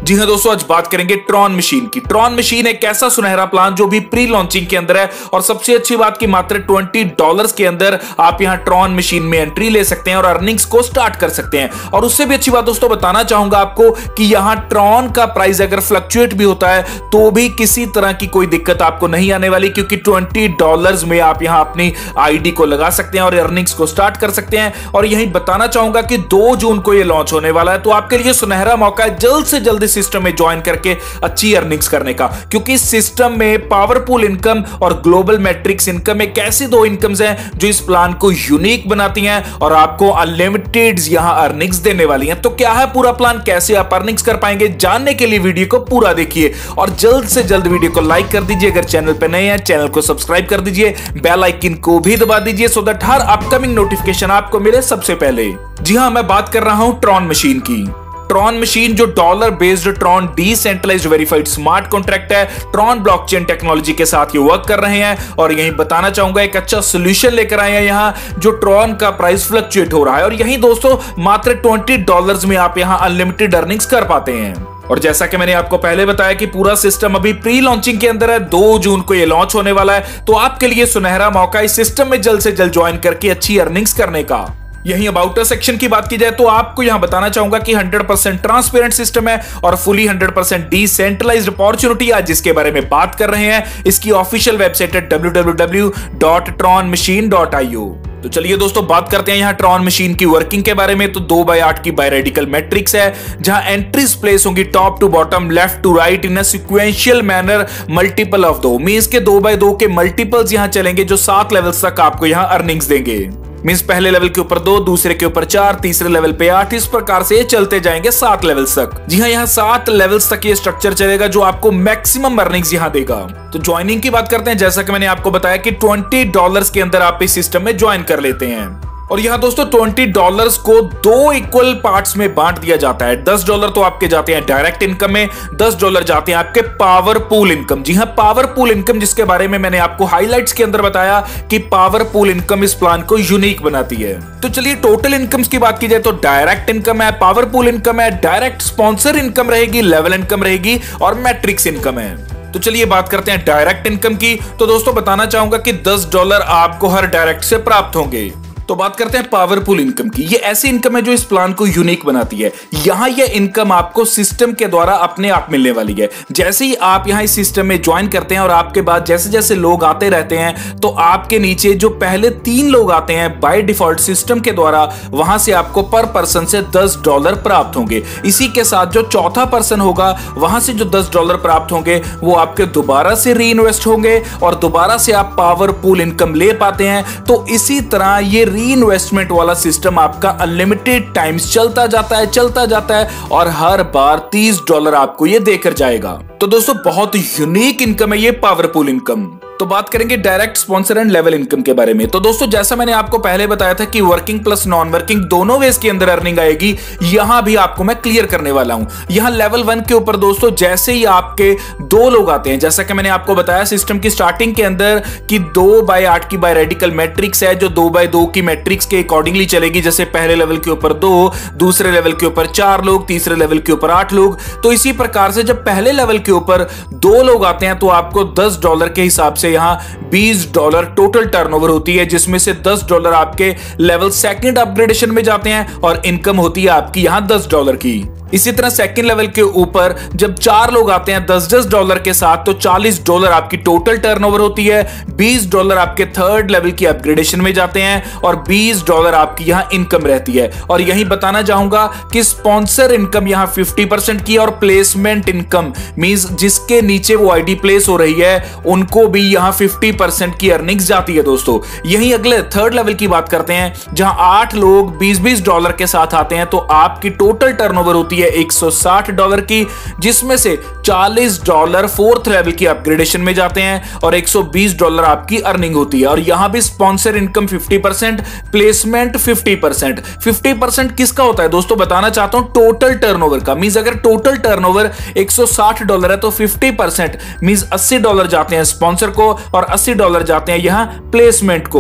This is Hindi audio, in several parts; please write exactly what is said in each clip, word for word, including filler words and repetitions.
जी हाँ दोस्तों, आज बात करेंगे ट्रॉन मशीन की। ट्रॉन मशीन एक ऐसा सुनहरा प्लान जो भी प्री लॉन्चिंग के अंदर है और सबसे अच्छी बात की मात्र बीस डॉलर्स के अंदर आप यहां ट्रॉन मशीन में एंट्री ले सकते हैं और अर्निंग्स को स्टार्ट कर सकते हैं। और उससे भी अच्छी बात दोस्तों बताना चाहूंगा आपको कि यहां ट्रॉन का प्राइस अगर फ्लक्चुएट भी होता है तो भी किसी तरह की कोई दिक्कत आपको नहीं आने वाली, क्योंकि बीस डॉलर्स में आप यहां अपनी आईडी को लगा सकते हैं और अर्निंग्स को स्टार्ट कर सकते हैं। और यही बताना चाहूंगा कि दो जून को यह लॉन्च होने वाला है, तो आपके लिए सुनहरा मौका है जल्द से जल्द सिस्टम में ज्वाइन करके अच्छी अर्निंग्स करने का, क्योंकि इस सिस्टम में पावरफुल इनकम और ग्लोबल मैट्रिक्स इनकम एक ऐसी दो इनकम्स हैं जो इस प्लान को यूनिक बनाती हैं और आपको अनलिमिटेड यहां अर्निंग्स देने वाली हैं। तो क्या है पूरा प्लान, कैसे आप अर्निंग्स कर पाएंगे, जानने के लिए वीडियो को पूरा देखिए और जल्द से जल्द वीडियो को लाइक कर दीजिए। अगर चैनल पर नए हैं चैनल को सब्सक्राइब कर दीजिए, बेल आइकन को भी दबा दीजिए सो दैट हर अपकमिंग नोटिफिकेशन आपको मिले सबसे पहले। जी हां, मैं बात कर रहा हूं ट्रॉन मशीन की। ट्रॉन मशीन जो dollar based Tron decentralised verified smart contract है, ट्रॉन ब्लॉकचेन टेक्नोलॉजी के साथ ये वर्क कर रहे हैं। और यही बताना चाहूंगा एक अच्छा सोल्यूशन लेकर आए हैं यहां, जो ट्रॉन का प्राइस फ्लक्चुएट हो रहा है और यही दोस्तों मात्र बीस डॉलर्स में आप यहां अनलिमिटेड अर्निंग्स कर पाते हैं। और जैसा कि मैंने आपको पहले बताया कि पूरा सिस्टम अभी प्री लॉन्चिंग के अंदर है, दो जून को ये लॉन्च होने वाला है, तो आपके लिए सुनहरा मौका इस सिस्टम में जल्द से जल्द ज्वाइन करके अच्छी अर्निंग्स करने का। यही अबाउट सेक्शन की बात की जाए तो आपको यहां बताना चाहूंगा कि हंड्रेड परसेंट ट्रांसपेरेंट सिस्टम है और fully hundred percent decentralised opportunity आज जिसके बारे में बात कर रहे हैं। इसकी ऑफिशियल वेबसाइट है W W W dot Tron machine dot I O. तो चलिए दोस्तों बात करते हैं यहां ट्रॉन मशीन की वर्किंग के बारे में। तो दो बाय आठ की बायरेडिकल मैट्रिक्स है जहां एंट्रीज प्लेस होंगी top to bottom, left to right in a sequential manner, multiple of दो मींस के दो बाय दो के मल्टीपल्स यहां चलेंगे जो सात लेवल्स तक आपको यहां अर्निंग्स देंगे। मींस पहले लेवल के ऊपर दो, दूसरे के ऊपर चार, तीसरे लेवल पे आठ, इस प्रकार से चलते जाएंगे सात लेवल्स तक। जी हां, यहाँ सात लेवल्स तक ये स्ट्रक्चर चलेगा जो आपको मैक्सिमम अर्निंग्स यहां देगा। तो ज्वाइनिंग की बात करते हैं। जैसा कि मैंने आपको बताया कि बीस डॉलर्स के अंदर आप इस सिस्टम में ज्वाइन कर लेते हैं। और यहां दोस्तों बीस डॉलर्स को दो इक्वल पार्ट्स में बांट दिया जाता है। दस डॉलर तो आपके जाते हैं डायरेक्ट इनकम में, दस डॉलर जाते हैं आपके पावर पूल इनकम। जी हां, पावर पूल इनकम जिसके बारे में मैंने आपको हाइलाइट्स के अंदर बताया कि पावर पूल इनकम इस प्लान को यूनिक बनाती है। तो चलिए टोटल इनकम्स की बात की जाए तो डायरेक्ट इनकम है, पावर पूल इनकम है, डायरेक्ट स्पॉन्सर इनकम रहेगी, लेवल इनकम रहेगी और मैट्रिक्स इनकम है। तो चलिए बात करते हैं डायरेक्ट इनकम की। तो दोस्तों बताना चाहूंगा कि दस डॉलर आपको हर डायरेक्ट से प्राप्त होंगे। तो बात करते हैं पावरफुल इनकम की। ये ऐसी इनकम है जो इस प्लान को यूनिक बनाती है। यहां ये इनकम आपको सिस्टम के द्वारा अपने आप मिलने वाली है। जैसे ही आप यहां इस सिस्टम में ज्वाइन करते हैं और आपके बाद जैसे जैसे लोग आते रहते हैं तो आपके नीचे जो पहले तीन लोग आते हैं बाय डिफॉल्ट सिस्टम के द्वारा, वहां से आपको पर पर्सन से दस डॉलर प्राप्त होंगे। इसी के साथ जो चौथा पर्सन होगा वहां से जो दस डॉलर प्राप्त होंगे वो आपके दोबारा से री इन्वेस्ट होंगे और दोबारा से आप पावरफुल इनकम ले पाते हैं। तो इसी तरह ये री इन्वेस्टमेंट वाला सिस्टम आपका अनलिमिटेड टाइम्स चलता जाता है चलता जाता है और हर बार तीस डॉलर आपको ये देकर जाएगा। तो दोस्तों बहुत यूनिक इनकम है ये पावरफुल इनकम। तो बात करेंगे direct sponsor and level income के बारे में। तो दोस्तों जैसा मैंने आपको पहले बताया था कि वर्किंग प्लस नॉन वर्किंग दोनों वेज के अंदर अर्निंग आएगी, यहां भी आपको मैं क्लियर करने वाला हूं। यहां लेवल वन के ऊपर दोस्तों जैसे ही आपके दो लोग आते हैं, जैसा कि मैंने आपको बताया सिस्टम की स्टार्टिंग के अंदर कि दो बाय आठ की बायरेडिकल मैट्रिक्स है जो दो बाय दो की मैट्रिक्स के अकॉर्डिंगली चलेगी। जैसे पहले लेवल के ऊपर दो, दूसरे लेवल के ऊपर चार लोग, तीसरे लेवल के ऊपर आठ लोग। तो इसी प्रकार से जब पहले लेवल के ऊपर दो लोग आते हैं तो आपको दस डॉलर के हिसाब से यहां बीस डॉलर टोटल टर्नओवर होती है, जिसमें से दस डॉलर आपके लेवल सेकंड अपग्रेडेशन में जाते हैं और इनकम होती है आपकी यहां दस डॉलर की। इसी तरह सेकंड लेवल के ऊपर जब चार लोग आते हैं दस दस डॉलर के साथ तो चालीस डॉलर आपकी टोटल टर्नओवर होती है। बीस डॉलर आपके थर्ड लेवल की अपग्रेडेशन में जाते हैं और बीस डॉलर आपकी यहां इनकम रहती है। और यही बताना चाहूंगा कि स्पॉन्सर इनकम यहां पचास परसेंट की और प्लेसमेंट इनकम मींस जिसके नीचे वो आईडी प्लेस हो रही है उनको भी यहां पचास परसेंट की अर्निंग्स जाती है दोस्तों। यही अगले थर्ड लेवल की बात करते हैं जहां आठ लोग बीस बीस डॉलर के साथ आते हैं तो आपकी टोटल टर्नओवर होती है एक सौ साठ डॉलर की, जिसमें से चालीस डॉलर फोर्थ लेवल की अपग्रेडेशन में जाते हैं और एक सौ बीस डॉलर आपकी अर्निंग होती है। और यहां भी स्पॉन्सर इनकम पचास परसेंट, प्लेसमेंट पचास परसेंट। पचास परसेंट किसका होता है दोस्तों बताना चाहता हूं, टोटल टर्नओवर का। मींस अगर टोटल टर्नओवर एक सौ साठ डॉलर है तो पचास परसेंट मींस अस्सी डॉलर जाते हैं स्पॉन्सर को और अस्सी डॉलर जाते हैं यहां प्लेसमेंट को।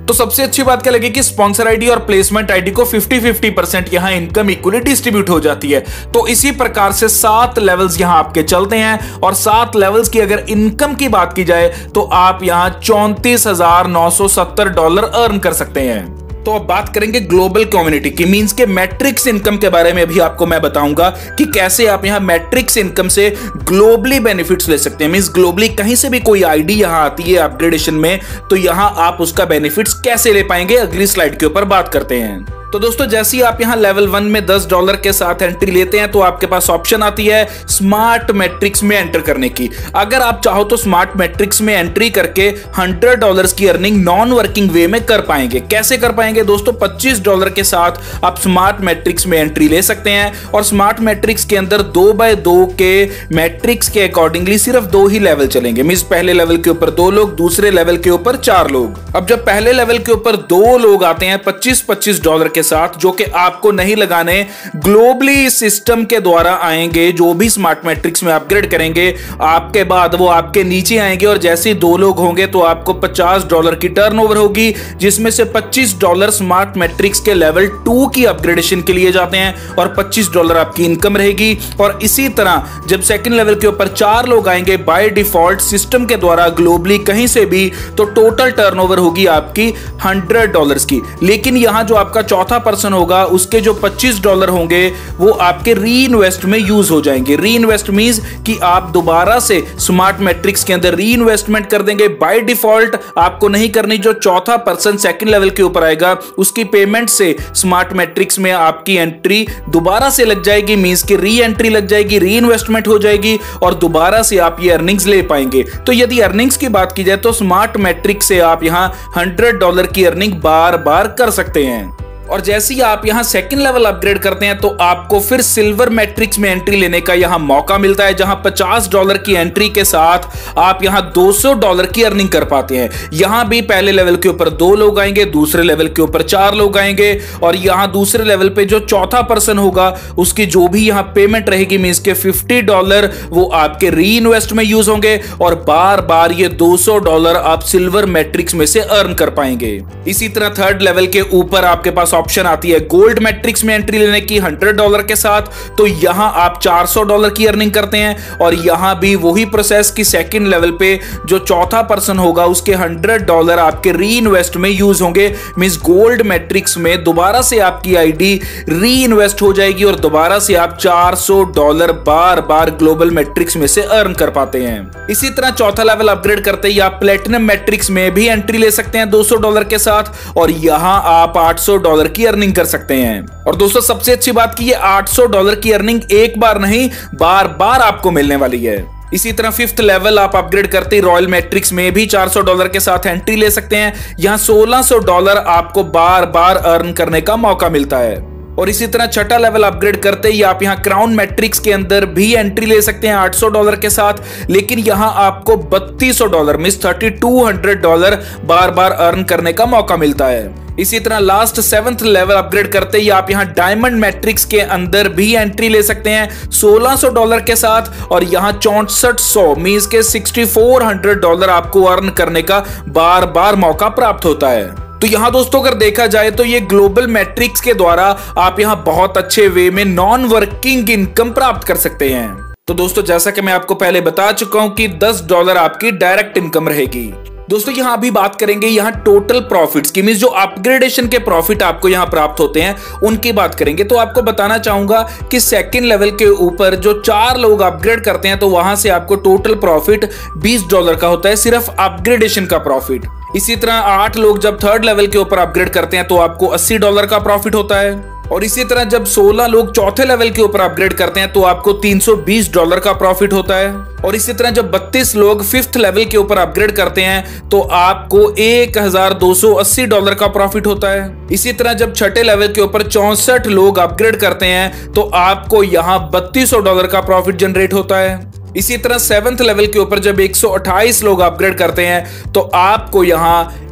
तो सबसे अच्छी बात क्या लगी कि स्पॉन्सर आईडी और प्लेसमेंट आईडी को फिफ्टी फिफ्टी परसेंट यहां इनकम इक्वली डिस्ट्रीब्यूट हो जाती है। तो इसी प्रकार से सात लेवल्स यहां आपके चलते हैं और सात लेवल्स की अगर इनकम की बात की जाए तो आप यहां चौंतीस हजार नौ सौ सत्तर डॉलर अर्न कर सकते हैं। तो अब बात करेंगे ग्लोबल कम्युनिटी की, मींस के मैट्रिक्स इनकम के बारे में भी आपको मैं बताऊंगा कि कैसे आप यहां मैट्रिक्स इनकम से ग्लोबली बेनिफिट्स ले सकते हैं। मींस ग्लोबली कहीं से भी कोई आईडी यहां आती है अपग्रेडेशन में तो यहां आप उसका बेनिफिट्स कैसे ले पाएंगे, अगली स्लाइड के ऊपर बात करते हैं। तो दोस्तों जैसे ही आप यहां लेवल वन में दस डॉलर के साथ एंट्री लेते हैं तो आपके पास ऑप्शन आती है स्मार्ट मैट्रिक्स में एंटर करने की। अगर आप चाहो तो स्मार्ट मैट्रिक्स में एंट्री करके हंड्रेड डॉलर्स की अर्निंग नॉन वर्किंग वे में कर पाएंगे। कैसे कर पाएंगे दोस्तों? पच्चीस डॉलर के साथ आप स्मार्ट मैट्रिक्स में एंट्री ले सकते हैं और स्मार्ट मैट्रिक्स के अंदर दो बाय दो के मैट्रिक्स के अकॉर्डिंगली सिर्फ दो ही लेवल चलेंगे। मींस पहले लेवल के ऊपर दो लोग, दूसरे लेवल के ऊपर चार लोग। अब जब पहले लेवल के ऊपर दो लोग आते हैं पच्चीस पच्चीस डॉलर के साथ, जो कि आपको नहीं लगाने, ग्लोबली सिस्टम के द्वारा आएंगे, जो भी स्मार्ट मैट्रिक्स में अपग्रेड करेंगे आपके बाद वो आपके नीचे आएंगे और जैसे दो लोग होंगे तो आपको पचास डॉलर की टर्नओवर होगी, जिसमें से पच्चीस डॉलर स्मार्ट मैट्रिक्स के लेवल टू की अपग्रेडेशन के लिए जाते हैं और पच्चीस डॉलर आपकी इनकम रहेगी। और इसी तरह जब सेकंड लेवल के ऊपर चार लोग आएंगे बाय डिफॉल्ट सिस्टम के द्वारा ग्लोबली कहीं से भी, तो टोटल टर्नओवर होगी आपकी हंड्रेड डॉलर्स की। लेकिन यहां जो आपका चौथा पर्सन होगा उसके जो पच्चीस डॉलर होंगे वो आपके री इन्वेस्ट में यूज हो जाएंगे। री इन्वेस्ट मींस कि आप दोबारा से स्मार्ट मैट्रिक्स के अंदर री इन्वेस्टमेंट कर देंगे। बाय डिफॉल्ट आपको नहीं करनी, जो चौथा पर्सन सेकंड लेवल के ऊपर आएगा उसकी पेमेंट से स्मार्ट मैट्रिक्स में आपकी एंट्री दोबारा से लग जाएगी। मींस कि री एंट्री लग जाएगी, री इन्वेस्टमेंट हो जाएगी और दोबारा से आप ये अर्निंग्स ले पाएंगे। तो यदि अर्निंग्स की बात की जाए तो स्मार्ट मैट्रिक्स से आप यहां हंड्रेड डॉलर की अर्निंग बार बार कर सकते हैं। और जैसे ही आप यहां सेकंड लेवल अपग्रेड करते हैं तो आपको फिर सिल्वर मैट्रिक्स में एंट्री लेने का यहां मौका मिलता है, जहां पचास डॉलर की एंट्री के साथ आप यहां दो सौ डॉलर की अर्निंग कर पाते हैं। यहां भी पहले लेवल के ऊपर दो लोग आएंगे, दूसरे लेवल के ऊपर चार लोग आएंगे और यहां दूसरे लेवल पे जो चौथा पर्सन होगा उसकी जो भी यहां पेमेंट रहेगी मींस के फिफ्टी डॉलर वो आपके री इन्वेस्ट में यूज होंगे और बार बार ये दो सौ डॉलर आप सिल्वर मैट्रिक्स में से अर्न कर पाएंगे। इसी तरह थर्ड लेवल के ऊपर आपके पास ऑप्शन आती है गोल्ड मैट्रिक्स में एंट्री लेने की हंड्रेड डॉलर के साथ, तो यहां आप चार सौ डॉलर की अर्निंग करते हैं और यहां भी वही प्रोसेस की सेकंड लेवल पे जो चौथा पर्सन होगा उसके हंड्रेड डॉलर आपके री इन्वेस्ट में यूज होंगे। मींस गोल्ड मैट्रिक्स में दोबारा से आपकी आईडी री इन्वेस्ट हो जाएगी और दोबारा से आप चार सौ डॉलर बार बार ग्लोबल मैट्रिक्स में से अर्न कर पाते हैं। इसी तरह चौथा लेवल अपग्रेड करते ही आप प्लेटिनम मैट्रिक्स में भी एंट्री ले सकते हैं दो सौ डॉलर के साथ और यहां आप आठ सौ डॉलर की अर्निंग कर सकते हैं। और दोस्तों सबसे अच्छी बात की ये आठ सौ डॉलर की अर्निंग एक बार नहीं बार बार आपको मिलने वाली है। इसी तरह फिफ्थ लेवल आप अपग्रेड करते ही रॉयल मैट्रिक्स में भी चार सौ डॉलर के साथ एंट्री ले सकते हैं। यहां सोलह सौ डॉलर आपको बार बार अर्न करने का मौका मिलता है। और इसी तरह छठा लेवल अपग्रेड करते ही आप यहां क्राउन मैट्रिक्स के अंदर भी एंट्री ले सकते हैं आठ सौ डॉलर के साथ, लेकिन यहां आपको बत्तीस सौ dollar means thirty two hundred dollar बार बार अर्न करने का मौका मिलता है। इसी तरह लास्ट सेवंथ लेवल अपग्रेड करते ही आप यहां डायमंड मैट्रिक्स के अंदर भी एंट्री ले सकते हैं सोलह सौ डॉलर के साथ और यहां चौसठ सौ मींस के सिक्सटी फोर हंड्रेड डॉलर आपको अर्न करने का बार बार मौका प्राप्त होता है। तो यहां दोस्तों अगर देखा जाए तो ये ग्लोबल मैट्रिक्स के द्वारा आप यहां बहुत अच्छे वे में नॉन वर्किंग इनकम प्राप्त कर सकते हैं। तो दोस्तों जैसा कि मैं आपको पहले बता चुका हूं कि दस डॉलर आपकी डायरेक्ट इनकम रहेगी। दोस्तों यहां अभी बात करेंगे यहां टोटल प्रॉफिट्स की, मींस जो अपग्रेडेशन के प्रॉफिट आपको यहां प्राप्त होते हैं उनकी बात करेंगे। तो आपको बताना चाहूंगा कि सेकंड लेवल के ऊपर जो चार लोग अपग्रेड करते हैं तो वहां से आपको टोटल प्रॉफिट बीस डॉलर का होता है, सिर्फ अपग्रेडेशन का प्रॉफिट। इसी तरह आठ लोग जब थर्ड लेवल के ऊपर अपग्रेड करते हैं तो आपको अस्सी डॉलर का प्रॉफिट होता है। और इसी तरह जब सोलह लोग चौथे लेवल के ऊपर अपग्रेड करते हैं तो आपको तीन सौ बीस डॉलर का प्रॉफिट होता है। और इसी तरह जब बत्तीस लोग फिफ्थ लेवल के ऊपर अपग्रेड करते हैं तो आपको एक हजार दो सौ अस्सी डॉलर का प्रॉफिट होता है। इसी तरह जब छठे लेवल के ऊपर चौसठ लोग अपग्रेड करते हैं तो आपको यहां बत्तीस सौ डॉलर का प्रॉफिट जनरेट होता है। इसी तरह सेवंथ लेवल के ऊपर जब एक सौ अट्ठाईस लोग अपग्रेड करते हैं तो आपको यहां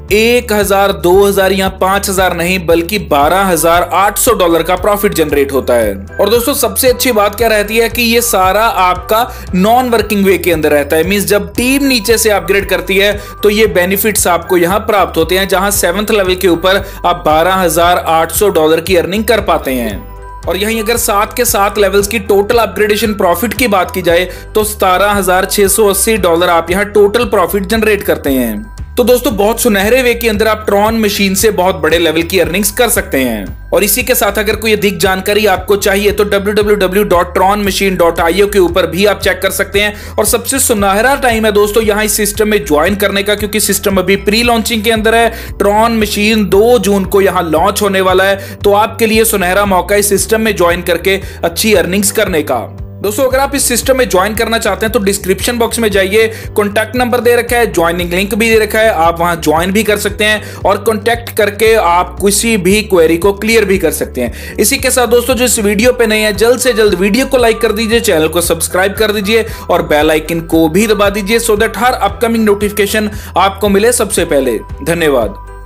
एक हजार, दो हजार या पांच हजार नहीं बल्कि बारह हजार आठ सौ डॉलर का प्रॉफिट जनरेट होता है। और दोस्तों सबसे अच्छी बात क्या रहती है कि ये सारा आपका नॉन वर्किंग वे के अंदर रहता है। मींस जब टीम नीचे से अपग्रेड करती है तो ये बेनिफिट्स आपको यहां प्राप्त होते हैं, जहां सेवंथ लेवल के ऊपर आप बारह हजार आठ सौ डॉलर की अर्निंग कर पाते हैं। और यहीं अगर सात के सात लेवल्स की टोटल अपग्रेडेशन प्रॉफिट की बात की जाए तो सतारह हजार छह सौ अस्सी डॉलर आप यहां टोटल प्रॉफिट जनरेट करते हैं। तो दोस्तों बहुत सुनहरे वे के अंदर आप ट्रॉन मशीन से बहुत बड़े लेवल की अर्निंग्स कर सकते हैं। और इसी के साथ अगर कोई अधिक जानकारी आपको चाहिए तो W W W dot Tron machine dot I O के ऊपर भी आप चेक कर सकते हैं। और सबसे सुनहरा टाइम है दोस्तों यहां इस सिस्टम में ज्वाइन करने का, क्योंकि सिस्टम अभी प्री लॉन्चिंग के अंदर है। ट्रॉन मशीन दो जून को यहां लॉन्च होने वाला है, तो आपके लिए सुनहरा मौका इस सिस्टम में ज्वाइन करके अच्छी अर्निंग्स करने का। दोस्तों अगर आप इस सिस्टम में ज्वाइन करना चाहते हैं तो डिस्क्रिप्शन बॉक्स में जाइए, कॉन्टैक्ट नंबर दे रखा है, ज्वाइनिंग लिंक भी दे रखा है, आप वहां ज्वाइन भी कर सकते हैं और कॉन्टैक्ट करके आप किसी भी क्वेरी को क्लियर भी कर सकते हैं। इसी के साथ दोस्तों जो इस वीडियो पे नए हैं जल्द से जल्द वीडियो को लाइक कर दीजिए, चैनल को सब्सक्राइब कर दीजिए और बेल आइकन को भी दबा दीजिए, सो दैट हर अपकमिंग नोटिफिकेशन आपको मिले सबसे पहले। धन्यवाद।